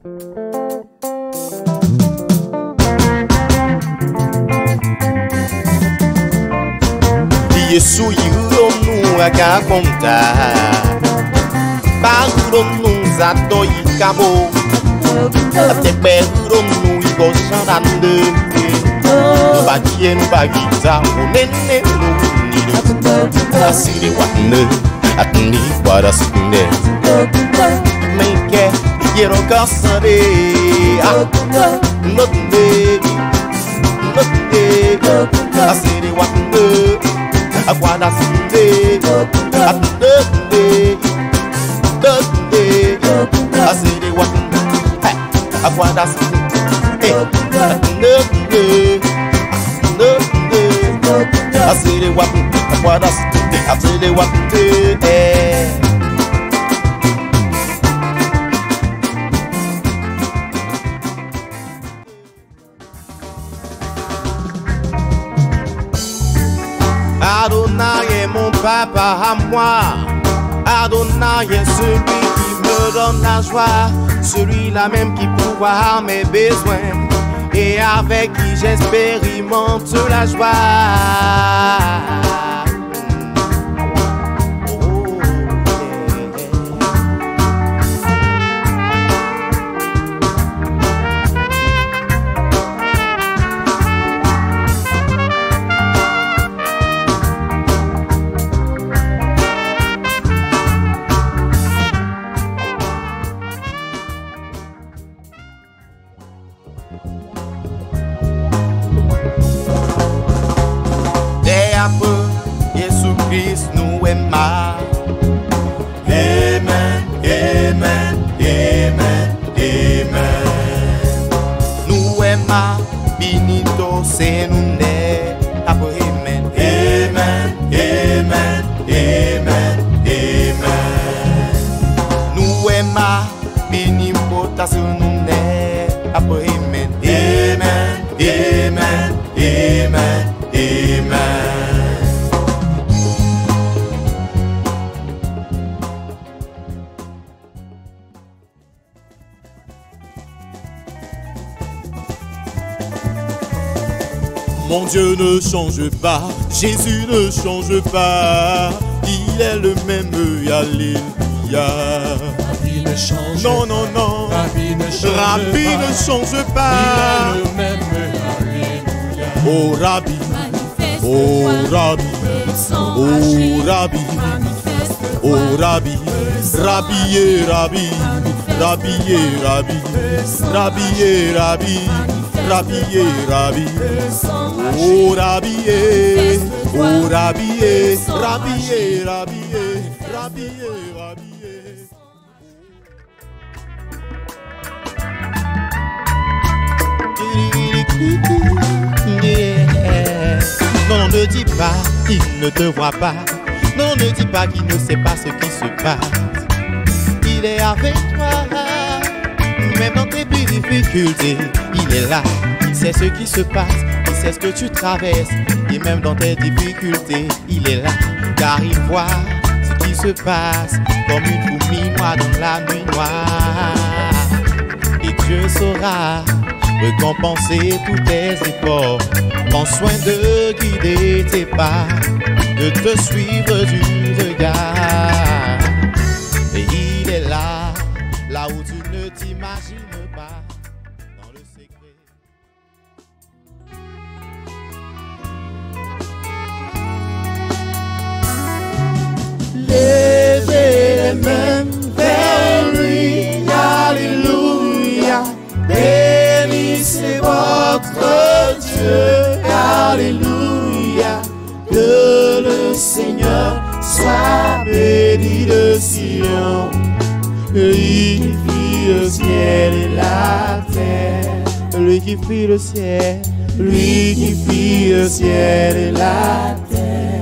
Yesu yironu akakonta Baronu zato yikabo Atepe ronu iko shandande Nubadie nubagita unene nunido Asiri watne atni warasune Menke yero kasare Notne Asiri watne Aguarda Sunday, I say they want Aguarda Sunday, I say they want Aguarda Sunday, I say they want Adonai est mon papa à moi. Adonai est celui qui me donne la joie, celui-là même qui pourvoit mes besoins et avec qui j'expérimente la joie. Jésus-Christ nous aime. Amen, amen, amen, amen. Nous aimons, binito c'est nous né. Amen, amen, amen, amen, amen. Nous aimons, binipota c'est nous né. Amen, amen, amen, amen, amen. Mon Dieu ne change pas, Jésus ne change pas, il est le même, alléluia. Rabbi ne change non, non, non, Rabbi ne change pas, il est le même, alléluia. Oh Rabbi, oh Rabbi, oh Rabbi, oh Rabbi, Rabbi et Rabbi, Rabbi et Rabbi, Rabbi et Rabbi, Rabbi et Rabbi, oh Rabbi et, oh Rabbi et, Rabbi et Rabbi et, Rabbi et Rabbi et. Non, non, ne dis pas qu'il ne te voit pas. Non, ne dis pas qu'il ne sait pas ce qui se passe. Il est avec toi, même dans tes plus difficultés. Il est là, il sait ce qui se passe, il sait ce que tu traverses. Et même dans tes difficultés, il est là, car il voit ce qui se passe, comme une fourmi noire dans la nuit noire. Et Dieu saura récompenser tous tes efforts. Prends soin de guider tes pas, de te suivre du regard. Et il est là, là où tu ne t'imagines pas, dans le secret. Levez les mains vers lui, alléluia. Bénissez votre Dieu, alléluia. Que le Seigneur soit béni de Sion, lui qui fit le ciel et la terre, lui qui fit le ciel, lui qui fit le ciel et la terre.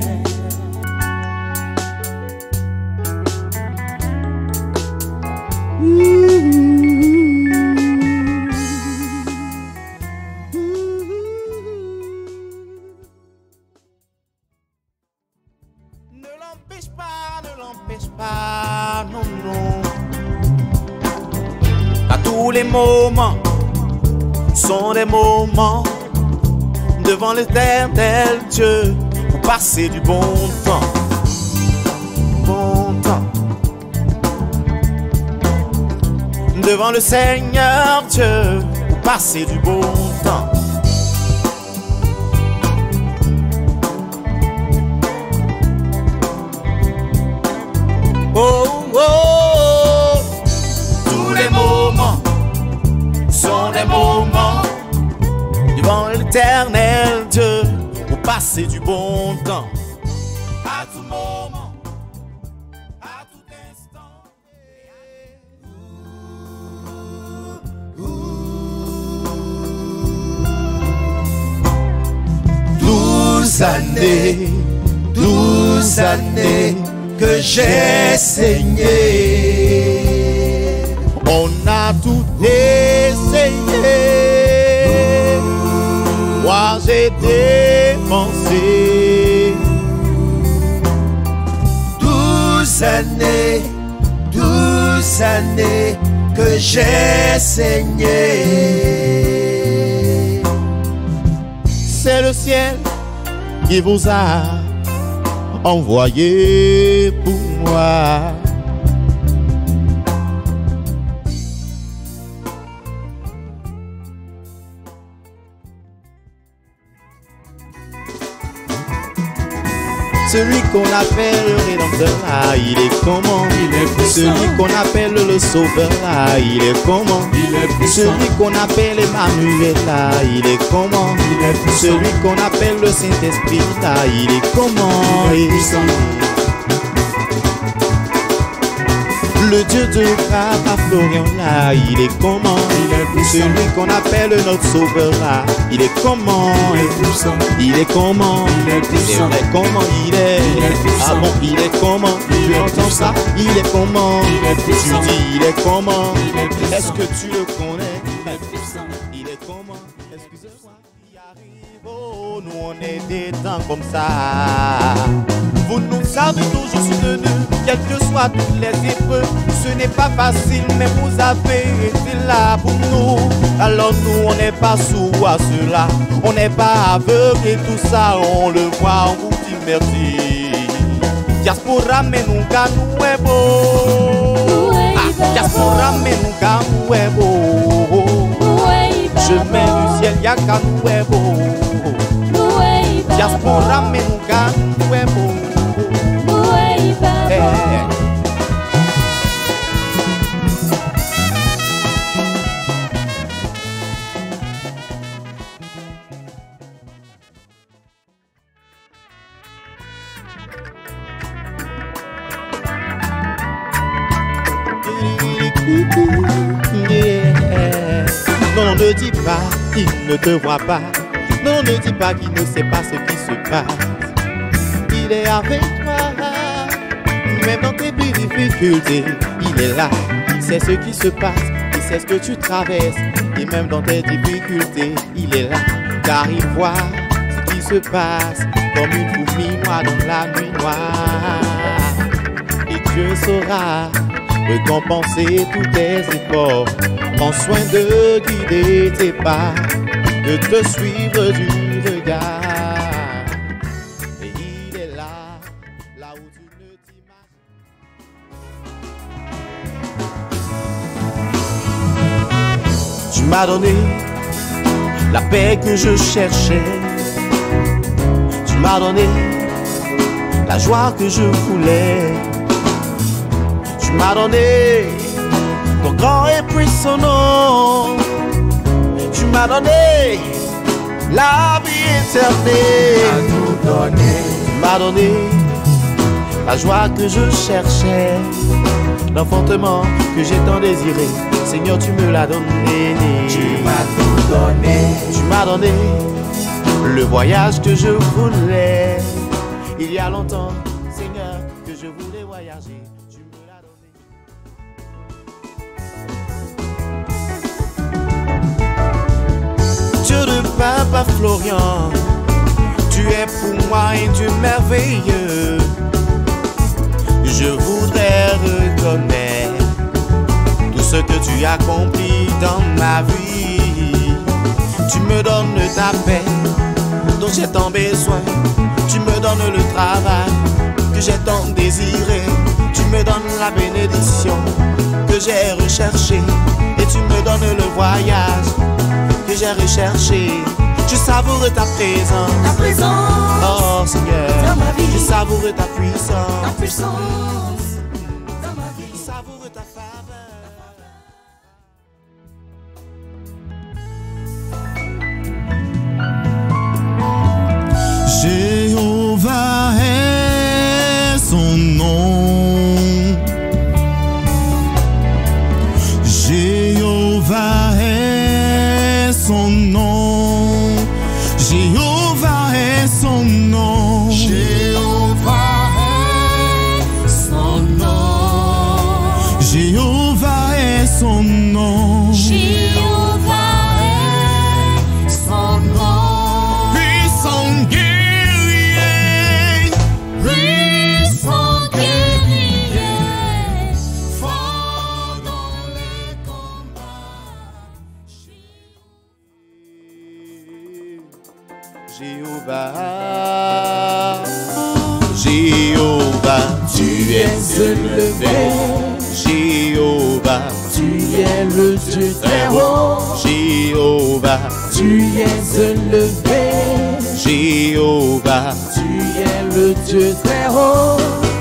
Ne l'empêche pas, non, non. Pas tous les moments sont des moments devant l'Éternel Dieu pour passer du bon temps. Bon temps. Devant le Seigneur Dieu pour passer du bon temps. Oh, oh, oh. Tous les moments sont des moments devant l'Éternel Dieu pour passer du bon temps. À tout moment, à tout instant. Douze années que j'ai saigné. On a tout essayé. Moi j'ai dépensé 12 années que j'ai saigné. C'est le ciel qui vous a envoyé pour moi. Celui qu'on appelle le Rédempteur là, il est comment? Il est puissant. Celui qu'on appelle le Sauveur là, il est comment? Il est puissant. Celui qu'on appelle Emmanuel là, il est comment? Il est puissant. Celui qu'on appelle le Saint-Esprit là, il est comment? Il est puissant. Le Dieu de Papa Florian là, il est comment? Il est puissant. Celui qu'on appelle notre Sauveur là, il est comment? Il est puissant. Il est comment? Il est puissant. C'est vrai comment il est? Il est puissant. Ah bon, il est comment? Il Tu est entends puissant. ça? Il est comment? Il est puissant. Tu dis il est comment? Il est puissant. Est-ce que tu le connais? Il est puissant. Il est comment? Excusez-moi. Il arrive, oh, nous on est des temps comme ça. Vous nous avez toujours soutenus, quelles que soient toutes les épreuves. Ce n'est pas facile, mais vous avez été là pour nous. Alors nous, on n'est pas sourds à cela. On n'est pas aveugles et tout ça, on le voit, on vous dit merci. Diaspora, mais nous, car nous est beau. Diaspora, mais nous, car nous est beau. Chemin du ciel, y'a qu'à nous est beau. Diaspora, mais nous, car nous est beau. Hey, hey. Yeah. Non, ne dis pas qu'il ne te voit pas. Non, ne dis pas qu'il ne sait pas ce qui se passe. Il est avec toi, même dans tes difficultés. Il est là, il sait ce qui se passe, il sait ce que tu traverses. Et même dans tes difficultés, il est là, car il voit ce qui se passe. Comme une fourmi noire dans la nuit noire. Et Dieu saura récompenser tous tes efforts. Prends soin de guider tes pas, de te suivre du regard. Et il est là, là où tu ne t'imagines. Tu m'as donné la paix que je cherchais. Tu m'as donné la joie que je voulais. Tu m'as donné ton grand et puissant nom. Tu m'as donné la vie éternelle. Tu m'as donné la joie que je cherchais, l'enfantement que j'ai tant désiré. Seigneur, tu me l'as donné. Tu m'as tout donné. Tu m'as donné le voyage que je voulais. Il y a longtemps, Seigneur, que je voulais voyager. Tu me l'as donné. Dieu de Papa Florian, tu es pour moi un Dieu merveilleux. Je voudrais reconnaître tout ce ce que tu accomplis dans ma vie. Tu me donnes ta paix dont j'ai tant besoin. Tu me donnes le travail que j'ai tant désiré. Tu me donnes la bénédiction que j'ai recherchée. Et tu me donnes le voyage que j'ai recherché. Je savoure ta présence. Ta présence. Oh Seigneur, dans ma vie. je savoure ta puissance. Ta puissance dans ma vie. Je savoure ta faveur. Jéhovah est son nom. Jéhovah est son nom. Jéhovah est son nom. Jéhovah est son nom. Jéhovah est son nom. Jéhovah est son nom. Puissant guerrier, Puissant guerrier, fort dans les combats. Jéhovah, Jéhovah, tu es élevé. Jéhovah, Tu es le Dieu très haut, Jéhovah, tu es élevé, Jéhovah, tu es le Dieu très haut.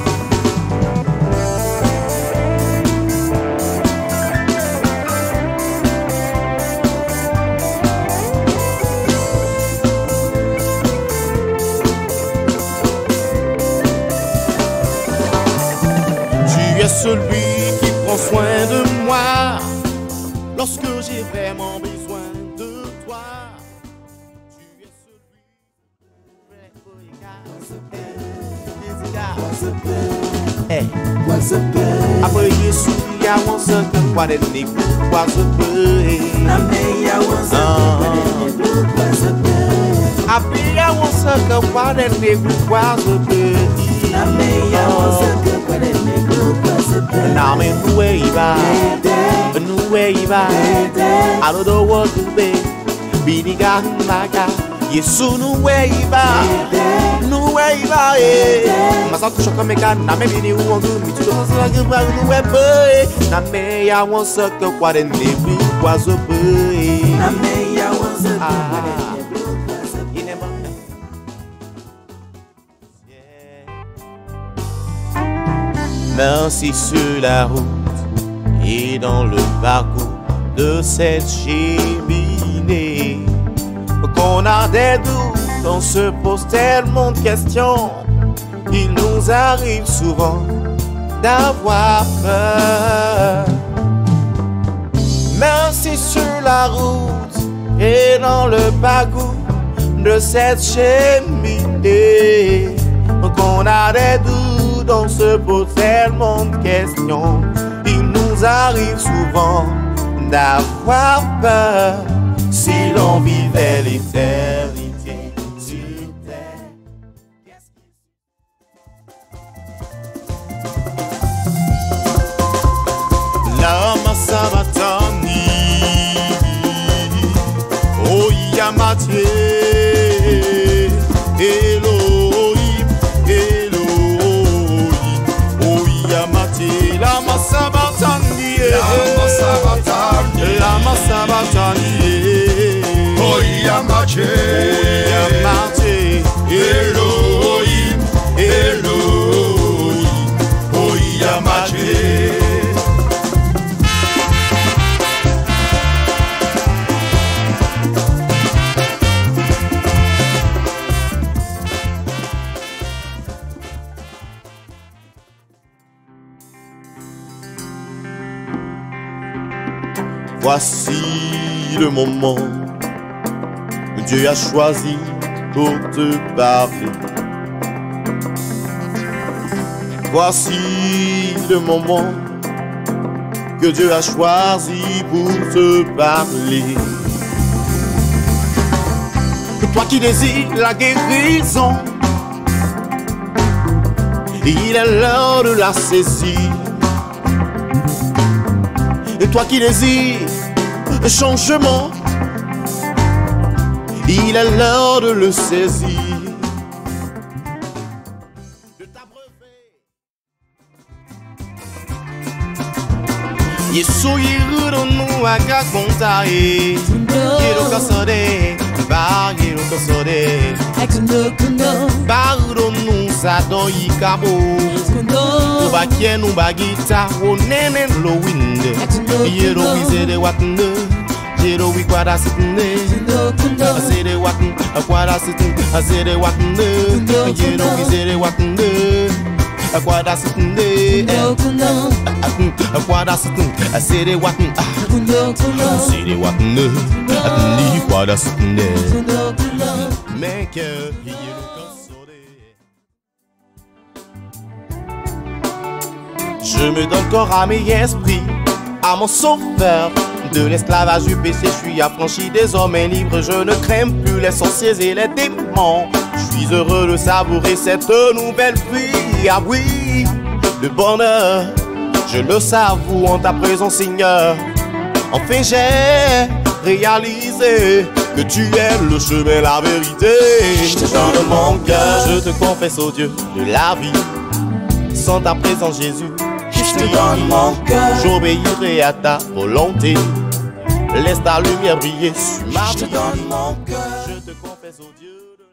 tu es celui qui prend soin de moi lorsque j'ai vraiment besoin de toi. Tu es celui Hey. Après Yesu, il y a un seul que quoi de négro, quoi se peut. Après il y a un seul que quoi de négro, quoi se peut. Now me nuwe iba, alodo wodube, biniga naga, Yesu nuwe iba, masa kushoka meka na me bini uongu, mitudo sasa gba nuwe boy, na me ya wonsa ke kwa de nebi kwa zo boy, na me ya wonsa ke kwa de nebi kwa zo boy. Merci sur la route et dans le parcours de cette cheminée. Qu'on a des doutes, on se pose tellement de questions. Il nous arrive souvent d'avoir peur. Merci sur la route et dans le parcours de cette cheminée. Qu'on a des doutes, on se pose tellement de questions. Il nous arrive souvent d'avoir peur. Si l'on vivait l'éternité sur terre. Lama Sabatani, oh Yamate, Elohim, Elohim, oh Yamate, Lama Sabatani, Lama Sabatani, Lama Sabatani. Yamache, Elohim, Elohim, oh Yamache. Voici le moment. Dieu a choisi pour te parler. Voici le moment que Dieu a choisi pour te parler. Toi qui désires la guérison, il est l'heure de la saisir. Et toi qui désires le changement, il est l'heure de le saisir. De t'abreuver. Yesu yiru nous a gagontae. Yero kasode, ba yero kasode. Ba uro nous a don yikabo. Uba kien uba gita o nene lo winde. Yero wizere watne. Yero wi kwada sitne. Azere watne, kwada sitne. Azere watne. Yero wizere watne. Kwada sitne. Kwada sitne. Azere watne. Azere watne. Ni kwada sitne. Mais que yero kasode. Je me donne corps, âme et esprit à mon sauveur. De l'esclavage du péché, je suis affranchi, désormais libre. Je ne crains plus les sorciers et les démons. Je suis heureux de savourer cette nouvelle vie. Ah oui, le bonheur, je le savoure en ta présence, Seigneur. Enfin j'ai réalisé que tu es le chemin, la vérité. Je te donne mon cœur, je te confesse au Dieu de la vie. Sans ta présence, Jésus, Je te donne mon cœur. j'obéirai à ta volonté. Laisse ta lumière briller sur ma Je te vie. donne mon cœur. Je te confesse au Dieu de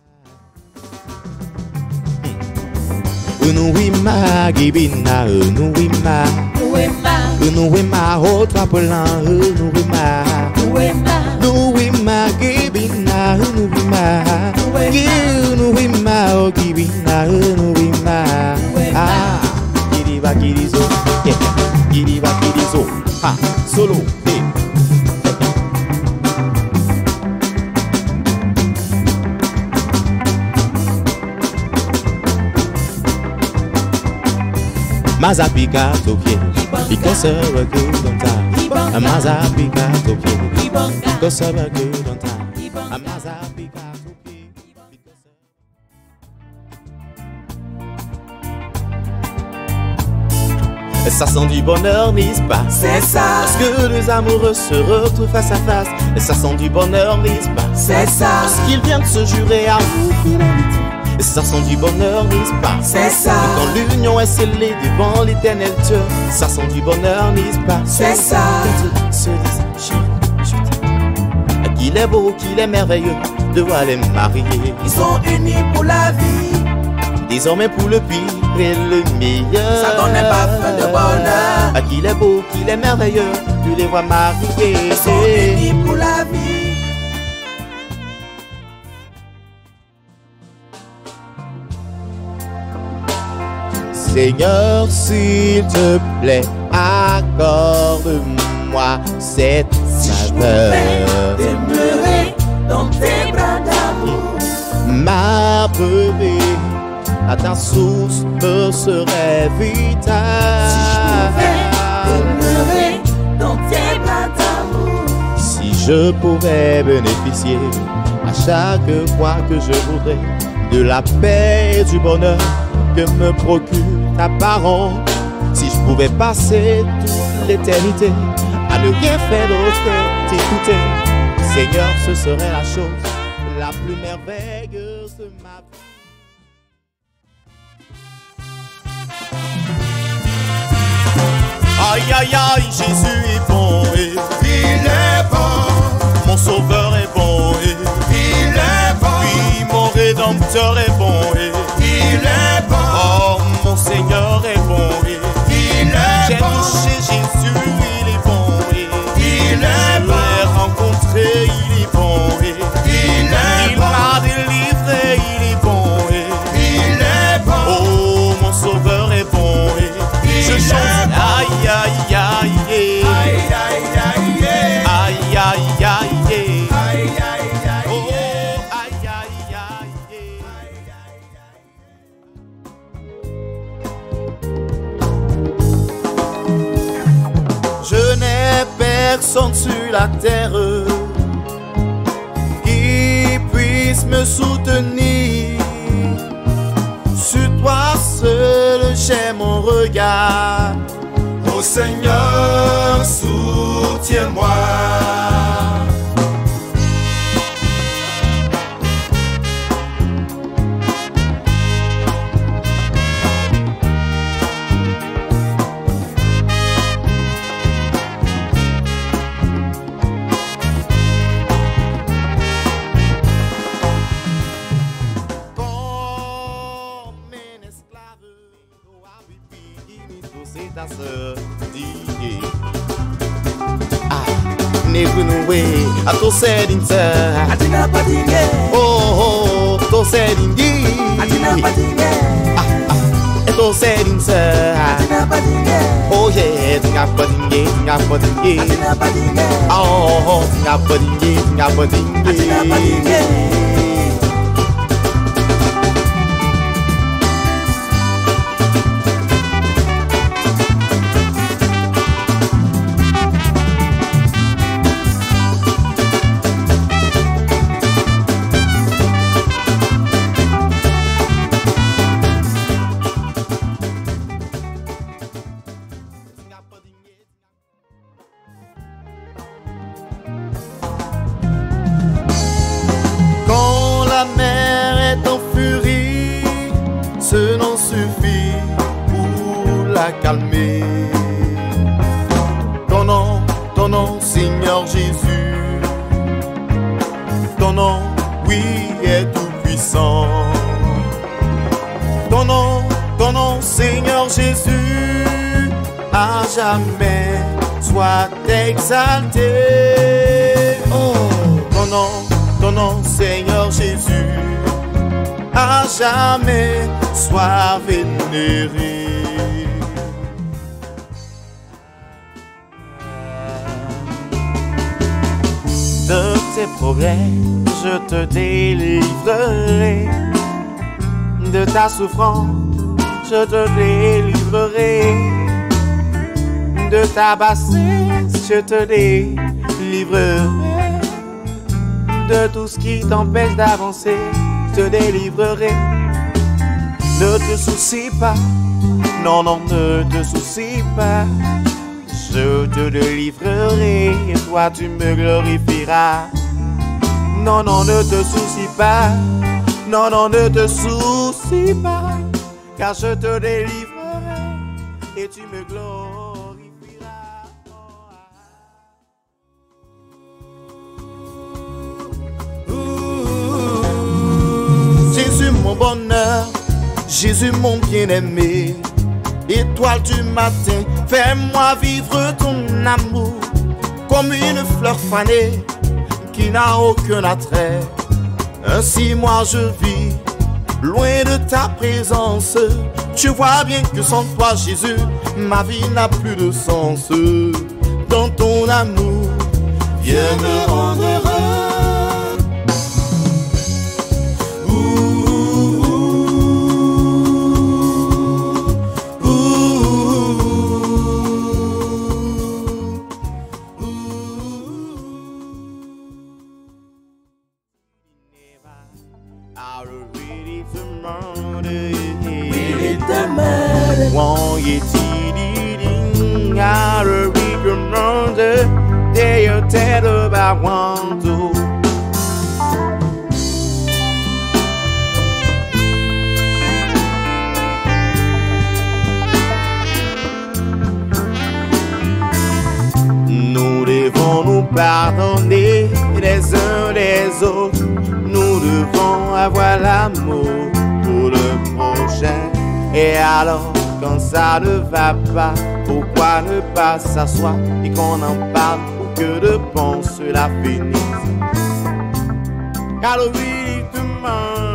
la Unuwima gibina unuwima unuwima otwapula unuwima unuwima gibina unuwima unuwima o gibina unuwima ah kiriba kirizo yeah kiriba kirizo ha solo hey. Mazapika toke, because of a good on time. Mazapika toke, because of a good on time. Mazapika toke, because ça sent du bonheur, n'est-ce pas? C'est ça. Lorsque les amoureux se retrouvent face à face, et ça sent du bonheur, n'est-ce pas? C'est ça. Lorsqu'ils viennent se jurer amour, fidélité, et ça sent du bonheur, n'est-ce pas? C'est ça. Et quand l'union est scellée devant l'éternel Dieu, ça sent du bonheur, n'est-ce pas? C'est ça. Quand ils se disent, chérie, je t'aime. Qu'il est beau, qu'il est merveilleux, de voir les marier. Ils sont unis pour la vie. Désormais pour le pire et le meilleur. Ça donne pas fin de bonheur. Qu'il est beau, qu'il est merveilleux, de les voir marier. Ils sont unis pour la vie. Seigneur, s'il te plaît, accorde-moi cette saveur. Demeurer dans tes bras d'amour. M'abreuver à ta source me serait vital. Si je pouvais demeurer dans tes bras d'amour. Si je pouvais bénéficier à chaque fois que je voudrais de la paix et du bonheur que me procure ta parole. Si je pouvais passer toute l'éternité à ne rien faire d'autre que t'écouter, Seigneur, ce serait la chose la plus merveilleuse de ma vie. Aïe aïe aïe, Jésus est bon et Il est bon, mon sauveur est bon et il est bon, oui, mon rédempteur est bon et il est bon, oh, mon Seigneur est bon et il j'ai est bon, touché Jésus, il est bon et il est je l'ai rencontré, il est bon et il m'a délivré, il est bon et il est bon, oh, mon sauveur est bon et je il chante est bon. aïe aïe aïe Aïe, aïe, aïe, yeah. aïe aïe aïe Aïe, aïe, aïe, oh yeah. aïe aïe aïe je n'ai personne sur la terre qui puisse me soutenir. Sur toi seul j'ai mon regard. Oh Seigneur, soutiens-moi. A to sedinta Atina patinge oh to sedingi Atina patinge to sedinta Atina patinge oh yeah tinga patinge Atina patinge oh tinga patinge Atina patinge ce nom suffit pour la calmer. Ton nom, Seigneur Jésus. Ton nom, oui, est tout puissant. Ton nom, Seigneur Jésus, à jamais soit exalté. Oh, ton nom, Seigneur Jésus, à jamais sois vénéré. De tes problèmes, je te délivrerai. De ta souffrance, je te délivrerai. De ta bassesse, je te délivrerai. De tout ce qui t'empêche d'avancer, je te délivrerai. Ne te soucie pas, non, ne te soucie pas. Je te délivrerai et toi tu me glorifieras. Non, ne te soucie pas, non, ne te soucie pas, car je te délivrerai et tu me glorifieras. Jésus mon bonheur, Jésus mon bien-aimé, étoile du matin, fais-moi vivre ton amour comme une fleur fanée qui n'a aucun attrait. Ainsi moi je vis loin de ta présence. Tu vois bien que sans toi Jésus, ma vie n'a plus de sens. Dans ton amour, viens me rendre heureux. Nous devons nous pardonner les uns les autres. Nous devons avoir l'amour pour le prochain. Et alors, quand ça ne va pas, pourquoi ne pas s'asseoir et qu'on en parle pour que de bon cela finisse? Car le oui,